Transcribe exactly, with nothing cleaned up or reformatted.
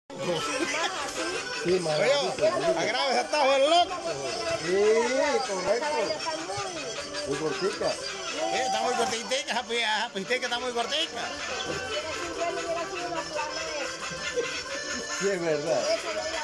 Sí, más Oye, agrave ese tajo el loco. Sí, correcto. Muy cortica. Eh, está muy cortica, que está muy cortica. Sí, es verdad.